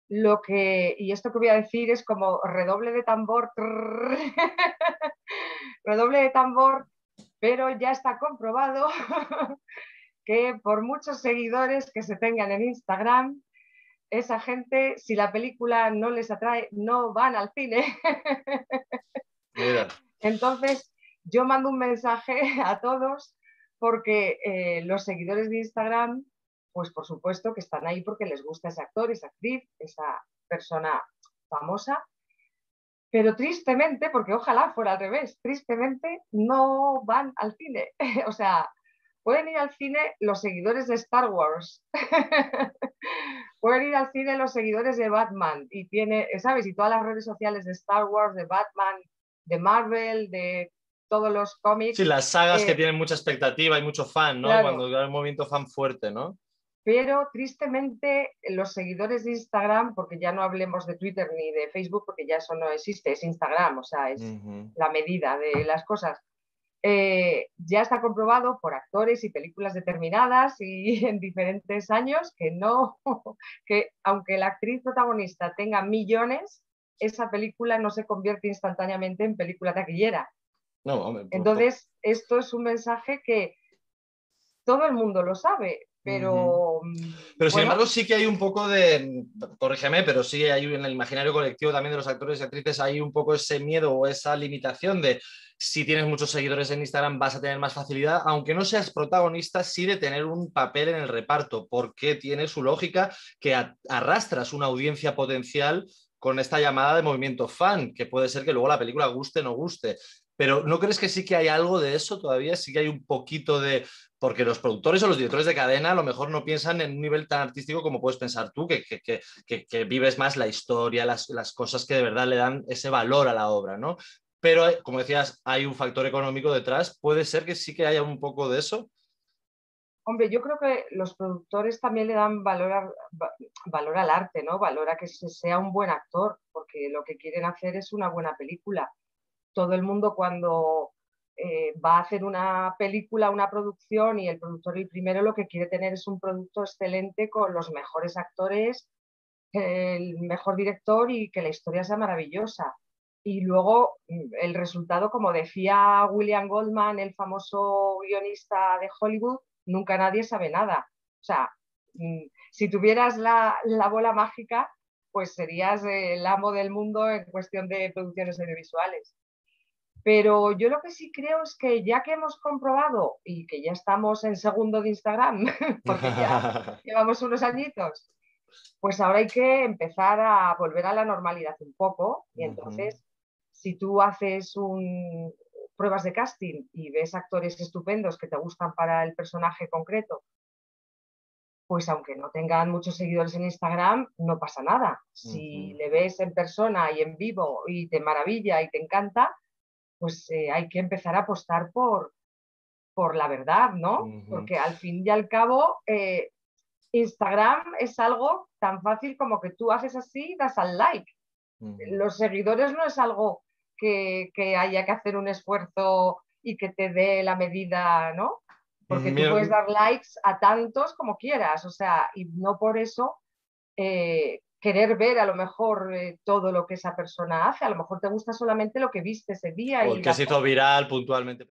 Y esto que voy a decir es como redoble de tambor, redoble de tambor, pero ya está comprobado que por muchos seguidores que se tengan en Instagram, esa gente, si la película no les atrae, no van al cine. Mira. Entonces, yo mando un mensaje a todos porque los seguidores de Instagram, pues por supuesto que están ahí porque les gusta ese actor, esa actriz, esa persona famosa, pero tristemente, porque ojalá fuera al revés, tristemente no van al cine. O sea, pueden ir al cine los seguidores de Star Wars, pueden ir al cine los seguidores de Batman, y tiene, ¿sabes? Y todas las redes sociales de Star Wars, de Batman, de Marvel, de todos los Sí, cómics. las sagas que Eh, tienen mucha expectativa y mucho fan, ¿no? Cuando claro, hay un movimiento fan fuerte, ¿no? pero tristemente los seguidores de Instagram, porque ya no hablemos de Twitter ni de Facebook, porque ya eso no existe, es Instagram, o sea, es Ujú. la medida de las cosas. Ya está comprobado por actores y películas determinadas y en diferentes años que no, que aunque la actriz protagonista tenga millones, esa película no se convierte instantáneamente en película taquillera. No, hombre, Entonces, esto es un mensaje que todo el mundo lo sabe, Ujú. pero Pero sin bueno, embargo sí que hay un poco de, corrígeme, pero sí hay en el imaginario colectivo también de los actores y actrices hay un poco ese miedo o esa limitación de si tienes muchos seguidores en Instagram vas a tener más facilidad, aunque no seas protagonista, sí de tener un papel en el reparto, porque tiene su lógica que arrastras una audiencia potencial con esta llamada de movimiento fan, que puede ser que luego la película guste o no guste. Pero ¿no crees que sí que hay algo de eso todavía? Sí que hay un poquito de porque los productores o los directores de cadena a lo mejor no piensan en un nivel tan artístico como puedes pensar tú, que vives más la historia, las cosas que de verdad le dan ese valor a la obra, ¿no? Pero, como decías, hay un factor económico detrás. ¿Puede ser que sí que haya un poco de eso? hombre, yo creo que los productores también le dan valor al arte, ¿no? Valor a que sea un buen actor, porque lo que quieren hacer es una buena película. Todo el mundo cuando va a hacer una película, una producción, y el productor el primero lo que quiere tener es un producto excelente con los mejores actores, el mejor director y que la historia sea maravillosa. Y luego el resultado, como decía William Goldman, el famoso guionista de Hollywood, nunca nadie sabe nada. O sea, si tuvieras la bola mágica, pues serías el amo del mundo en cuestión de producciones audiovisuales. Pero yo lo que sí creo es que ya que hemos comprobado y que ya estamos en segundo de Instagram, porque ya llevamos unos añitos, pues ahora hay que empezar a volver a la normalidad un poco. Y Ujú. entonces, si tú haces pruebas de casting y ves actores estupendos que te gustan para el personaje concreto, pues aunque no tengan muchos seguidores en Instagram, no pasa nada. Si Ujú. le ves en persona y en vivo y te maravilla y te encanta, pues hay que empezar a apostar por la verdad, ¿no? Ujú. Porque al fin y al cabo, Instagram es algo tan fácil como que tú haces así, das al like. Ujú. Los seguidores no es algo que haya que hacer un esfuerzo y que te dé la medida, ¿no? Porque tú Mira, puedes dar likes a tantos como quieras, o sea, y no por eso querer ver a lo mejor todo lo que esa persona hace. A lo mejor te gusta solamente lo que viste ese día o el y que la se hizo foto. viral puntualmente.